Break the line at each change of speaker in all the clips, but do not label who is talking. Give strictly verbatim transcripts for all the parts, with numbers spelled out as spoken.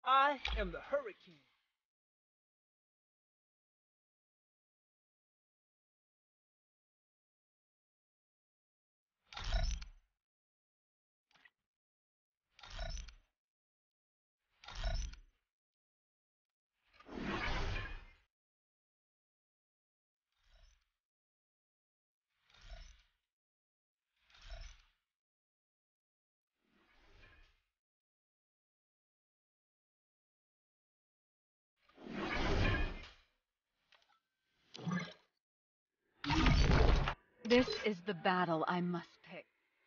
I am the hurricane.
This is the battle I must pick.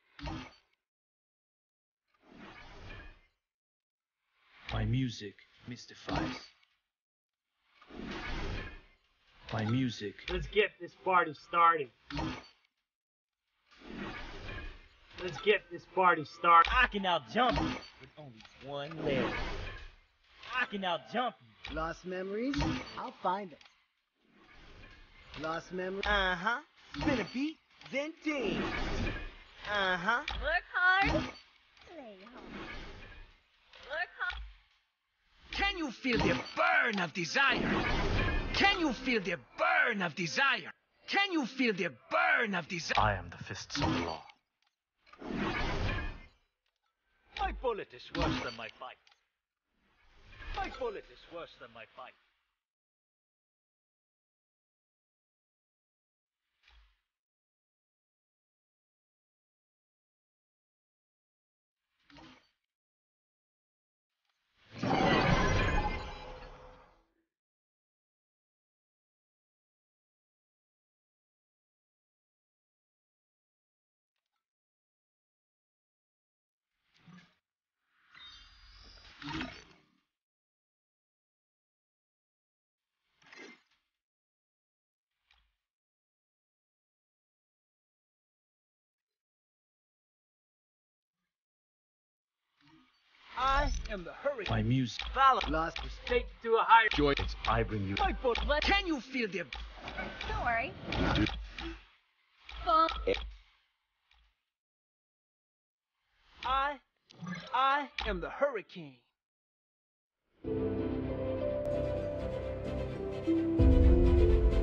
My music mystifies. My music.
Let's get this party started. Let's get this party started.
I can out jump you with only one leg. I can out jump you.
Lost memories? I'll find them. Lost memories?
Uh-huh. Spin a beat, then team. Uh-huh.
Work hard, play hard. Work hard.
Can you feel the burn of desire? Can you feel the burn of desire? Can you feel the burn of desire?
I am the fists of the law.
My bullet is worse than my fight. My bullet is worse than my fight.
I am the hurricane.
My music.
Valor.
Lost.
Take to a higher.
Joy. I bring you.
My bullet.
Can you feel the...
Don't worry.
Do-
Fall.
I, I am the hurricane.